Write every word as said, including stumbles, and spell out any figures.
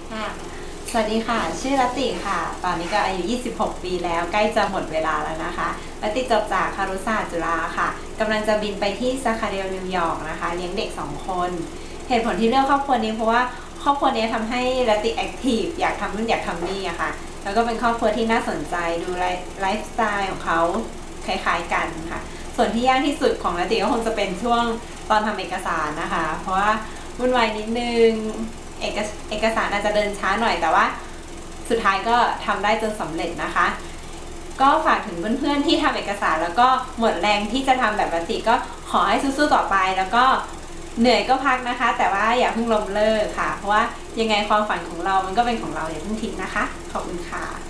ค่ะสวัสดีค่ะชื่อรัตติค่ะตอนนี้ก็อายุยี่สิบหกปีแล้วใกล้จะหมดเวลาแล้วนะคะรัตติจบจากคารุศาสตร์จุฬาค่ะกำลังจะบินไปที่ซาคาเดลนิวยอร์กนะคะเลี้ยงเด็กสองคนเหตุผลที่เลือกครอบครัวนี้เพราะว่าครอบครัวนี้ทำให้รัตติแอคทีฟอยากทำนู่นอยากทำนี่อะค่ะแล้วก็เป็นครอบครัวที่น่าสนใจดูไลฟ์สไตล์ของเขาคล้ายๆกันค่ะส่วนที่ยากที่สุดของรัตติก็คงจะเป็นช่วงตอนทำเอกสารนะคะเพราะว่าวุ่นวายนิดนึงเอกเอกสารอาจจะเดินช้าหน่อยแต่ว่าสุดท้ายก็ทำได้จนสำเร็จนะคะก็ฝากถึงเพื่อนๆที่ทำเอกสารแล้วก็หมดแรงที่จะทำแบบปกติก็ขอให้สู้ๆต่อไปแล้วก็เหนื่อยก็พักนะคะแต่ว่าอย่าเพิ่งล้มเลิกค่ะเพราะว่ายังไงความฝันของเรามันก็เป็นของเราอย่าเพิ่งทิ้งนะคะขอบคุณค่ะ